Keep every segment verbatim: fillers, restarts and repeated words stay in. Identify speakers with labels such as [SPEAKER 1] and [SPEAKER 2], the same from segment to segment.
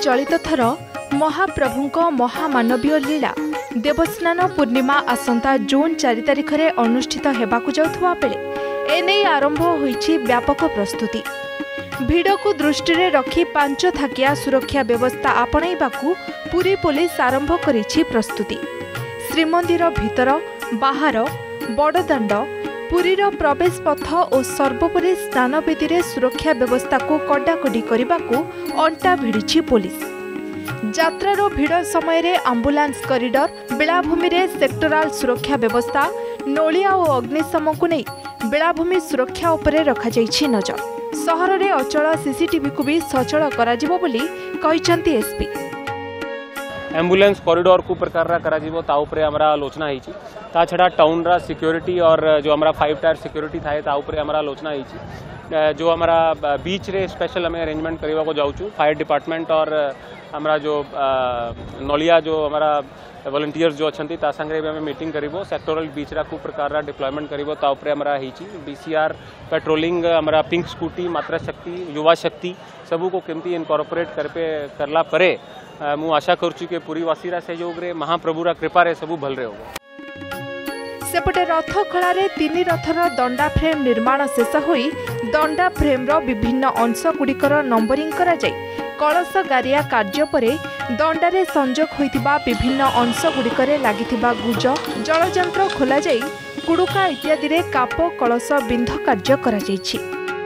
[SPEAKER 1] चलित थर महाप्रभुंको महामानवीय लीला देवस्नान पूर्णिमा आसंता जून चार तारिख में अनुष्ठित हेबाकु जाउथुवा बेले एने आरंभ होईछि व्यापक प्रस्तुति। भिड़ को दृष्टि रे रखी पांच थाकिया सुरक्षा व्यवस्था आपणाइबाकु पुरी पुलिस आरंभ करिछि प्रस्तुति। श्रीमंदिर भितर बाहर बड़दाण्ड पुरीर प्रवेश पथ और सर्वोपरि स्नानवेदी रे सुरक्षा व्यवस्था को कड़ाकड़ी करने अंटा भिड़ी पुलिस। यात्रार भिड़ समय रे आंबुलांस कॉरिडोर बेलाभूमि रे सेक्टराल सुरक्षा व्यवस्था नोलिया और अग्निशम को नहीं बेलाभूमि सुरक्षा उपरे रखा जाइछि नजर। सहर रे अचल सीसीटीवी को भी सचल कराजिबो बोली कहिसंती एसपी।
[SPEAKER 2] एम्बुलेंस कॉरिडोर को प्रकार करा ता उपरे हमरा आलोचना होईछि। ता छड़ा टाउन रा सिक्योरिटी और जो हमारा फाइव टायर सिक्योरिटी थाए ता उपरे हमरा आलोचना होईछि। जो हमारा बीच रे स्पेशल हमें अरेंजमेंट करवा को जाऊँ फायर डिपार्टमेंट और हमारा जो नलिया जो हमारा वॉलंटियर्स जो अच्छी ता संगे भी हमें मीटिंग करिबो सेक्टोरल बीच रा को प्रकार डिप्लॉयमेंट करिबो ता उपरे हमारा होईछि। बीसीआर पेट्रोलिंग हमारा पिंक स्कूटी मात्रा शक्ति युवा शक्ति सबू को केमती इनकॉर्पोरेट करपे करला परे मु आशा करूँ कि पूरी वासीरा सहयोग रे महाप्रभुरा कृपा सबू भल रहे होगा।
[SPEAKER 1] सेपटे रथ खलारे तीन रथर दंडा फ्रेम निर्माण शेष होई दंडा फ्रेम रो विभिन्न अंश गुड़िकर नंबरिंग करा जाय कलश गारिया कार्य परे दंडारे संजोग होइतिबा विभिन्न अंश गुड़िकरे लागितिबा गुज जलयंत्र खोला जाय कुडुका इत्यादि रे काप कलश बिंध कार्य करा जायछि।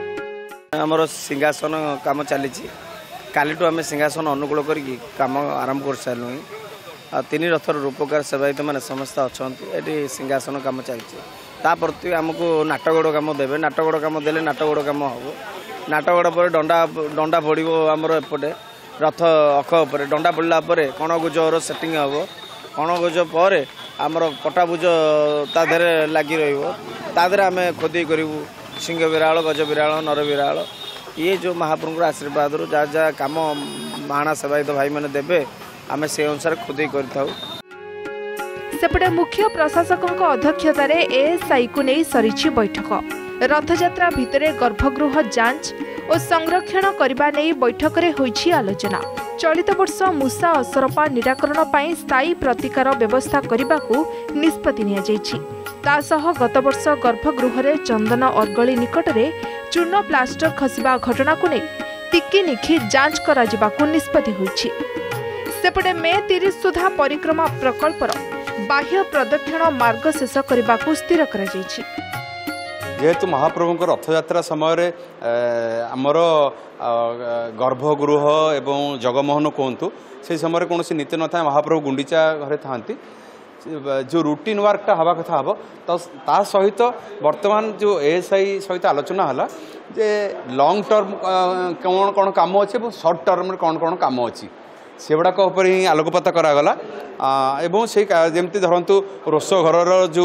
[SPEAKER 3] हमर सिंहासन काम चलीछि कालीटू आम सिंहासन अनुकूल करी काम आरंभ कर सारू तीन रथर रूपकार सेवायित मैंने समस्त अच्छा ये सिंहासन कम चलती प्रति आमको नाटगड़ कम देवे नाटगड़ कम देले नाटगड़ कम हम नाटगड़ पर डंडा डंडा पड़ो आमर एपटे रथ अख उपर डंडा पड़ा कणगुजर सेटिंग हम कणगुज पर आमर पटाभुज ताधे लगी रहा आम खोदी करूँ सिंह विराल गज विराल नर विराल ये जो महाप्रभु आशीर्वाद जहाँ जहाँ कम महाणा सेवायित भाई मैंने देवे आमे से अनुसार खुदे करथाउ।
[SPEAKER 1] सेपटे मुख्य प्रशासकों अध्यक्षतार एएसआई को नहीं सरीछि बैठक। रथयात्रा भितरे गर्भगृह जांच और संरक्षण करबा नहीं बैठक रे होईछि आलोचना। चलित वर्ष मूषा असरपा निराकरण पाई स्थायी प्रतिकार व्यवस्था करबाकू निष्पत्ति निया जाइछि। तासह गत वर्ष गर्भगृह रे चंदन अर्गली निकट रे चूर्ण प्लास्टर खसिबा घटना को नहीं टिकी निखि जांच करा जिबाकू निष्पत्ति होईछि। सेपटे मे तीस सुधा परिक्रमा प्रकल्पर बाह्य प्रदक्षिण मार्ग शेष करने को स्थिर कर
[SPEAKER 4] जेहेतु महाप्रभु रथयात्रा समय आमर गर्भगृह एवं जगमोहन कहतु से समय कौन नीति न था महाप्रभु गुंडीचा घरे था जो रूटीन वर्कटा हवा कथा हम तो ता सहित वर्तमान जो एएसआई सहित आलोचना है जे लॉन्ग टर्म कौन कौन काम अच्छे सर्ट टर्म कौन कौन काम अच्छी से गुड़ाक ही आलोकपात करागला एवं से जमती धरतु रोष घर जो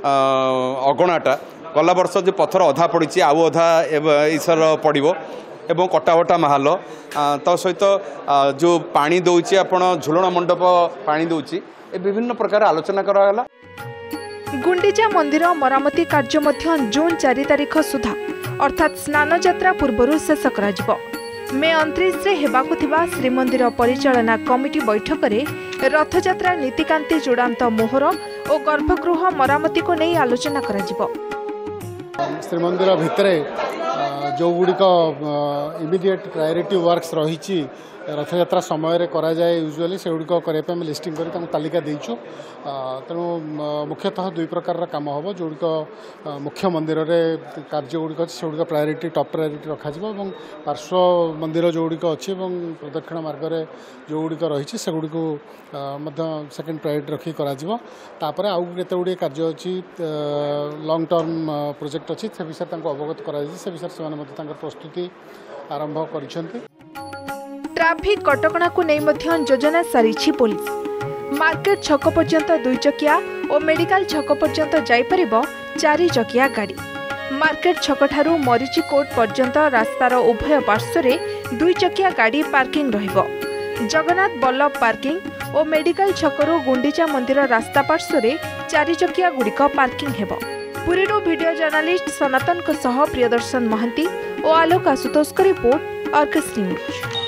[SPEAKER 4] अगणाटा गला वर्ष जो पथर अधा पड़ी आउ अधा ईश्वर पड़ो एवं कटावटा महाल तो सहित जो पानी दौची आपण झुलण मंडप पानी दौची ए विभिन्न प्रकार आलोचना करागला।
[SPEAKER 1] गुंडीचा मंदिर मरामती कार्य मध्य जून चार तारिख सुधा अर्थात स्नान यात्रा पूर्व शेष करा मे उनतीस रे हेबाकु थिबा श्रीमंदिर परिचालना कमिटी बैठक रे रथयात्रा नीतिकांति चूड़ांत मोहर और गर्भगृह मरामती को नहीं आलोचना करा जिवो।
[SPEAKER 5] श्रीमंदिर भितरे जो गुड़िक इमिडिएट प्रायोरिटी वर्क्स रही रथयात्रा समय करा जाए यूजुअली से गुड़िक करने लिस्टिंग कर तालिका देचु तेणु मुख्यतः दुई प्रकार काम हम जो मुख्य मंदिर रे कार्य गुड़िक अच्छे से गुड़िक प्रायोरिटी टॉप प्रायोरिटी रखा पार्श्व मंदिर जो गुड़िक अच्छी प्रदक्षिण मार्ग में जो गुड़िक रही से गुड़िक सेकेंड प्रायोरिटी रखी कर आउ केते गुड़िए कार्य अच्छी लॉन्ग टर्म प्रोजेक्ट अच्छी से विषय अवगत कर विषय से प्रस्तुति आरंभ कर
[SPEAKER 1] ट्राफिक कटकणा को नहीं मध्य योजना सारी पुलिस। मार्केट छक पर्यंत दुई चकिया और मेडिकल छक पर्यंत जाइपरिबो चारि चकिया गाड़ी। मार्केट छक ठारू मरीची कोट पर्यंत रास्तार उभय पार्श्व में दुई चकिया गाड़ी पार्किंग रहिबो। जगन्नाथ बल्लभ पार्किंग और मेडिकल छकरू गुंडीचा मंदिर रास्ता पार्श्व में चारि चकिया गुड़िक पार्किंग हेबो। पुरीरू वीडियो जर्नालिस्ट सनातन प्रियदर्शन महांती और Alok Ashutosh report Argus news.